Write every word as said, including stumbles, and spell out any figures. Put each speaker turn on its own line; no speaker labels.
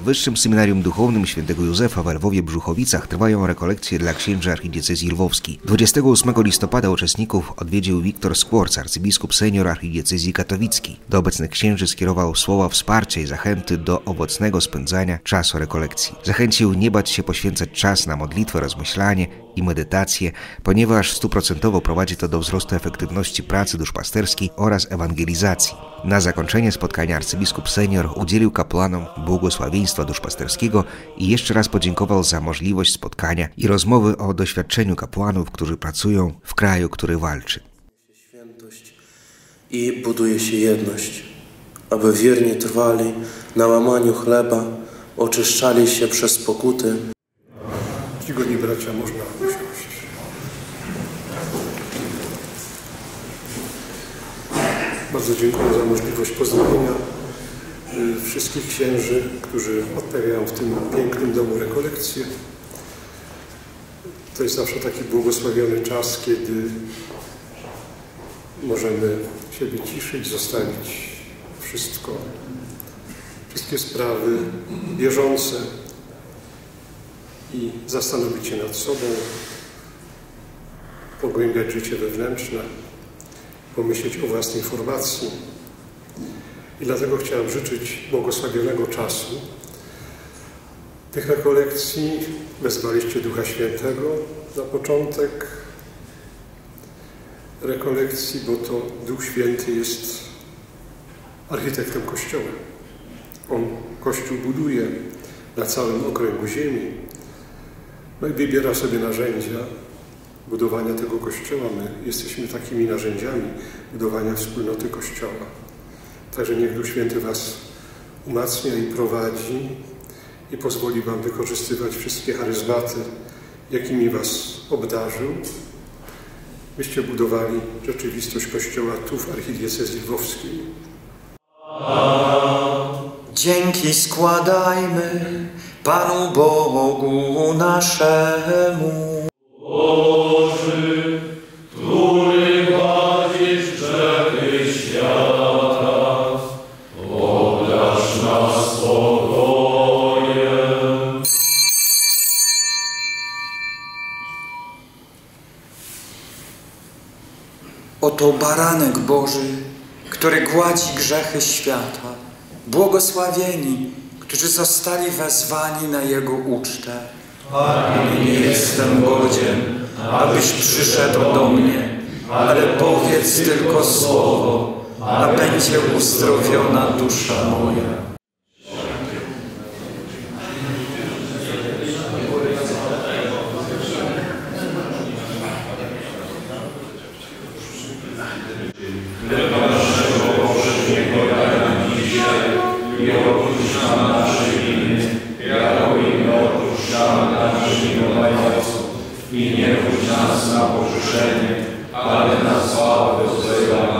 Wyższym Seminarium Duchownym Świętego Józefa w Lwowie-Brzuchowicach trwają rekolekcje dla księży archidiecezji lwowskiej. dwudziestego ósmego listopada uczestników odwiedził Wiktor Skworc, arcybiskup senior archidiecezji katowickiej. Do obecnych księży skierował słowa wsparcia i zachęty do owocnego spędzania czasu rekolekcji. Zachęcił nie bać się poświęcać czas na modlitwę, rozmyślanie i medytację, ponieważ stuprocentowo prowadzi to do wzrostu efektywności pracy duszpasterskiej oraz ewangelizacji. Na zakończenie spotkania arcybiskup senior udzielił kapłanom błogosławieństwa duszpasterskiego i jeszcze raz podziękował za możliwość spotkania i rozmowy o doświadczeniu kapłanów, którzy pracują w kraju, który walczy.
Świętość i buduje się jedność, aby wiernie trwali na łamaniu chleba, oczyszczali się przez pokuty.
Czcigodni bracia, można usiąść. Bardzo dziękuję za możliwość pozdrowienia wszystkich księży, którzy odprawiają w tym pięknym domu rekolekcje. To jest zawsze taki błogosławiony czas, kiedy możemy się wyciszyć, zostawić wszystko, wszystkie sprawy bieżące i zastanowić się nad sobą, pogłębiać życie wewnętrzne, pomyśleć o własnej formacji. I dlatego chciałem życzyć błogosławionego czasu. Tych rekolekcji wezwaliście Ducha Świętego na początek rekolekcji, bo to Duch Święty jest architektem Kościoła. On Kościół buduje na całym okręgu ziemi. No i wybiera sobie narzędzia budowania tego Kościoła. My jesteśmy takimi narzędziami budowania wspólnoty Kościoła. Także niech Duch Święty was umacnia i prowadzi i pozwoli wam wykorzystywać wszystkie charyzmaty, jakimi was obdarzył, byście budowali rzeczywistość Kościoła tu w archidiecezji lwowskiej.
Dzięki składajmy Panu Bogu naszemu. Boży, który gładzisz grzechy świata, obdarz nas spokojem. Oto baranek Boży, który gładzi grzechy świata. Błogosławieni, którzy zostali wezwani na Jego ucztę. Panie, nie jestem godzien, abyś przyszedł do mnie, ale powiedz tylko słowo, a będzie uzdrowiona dusza moja.
I nie wódź nas na poruszenie, ale na sławę Twojego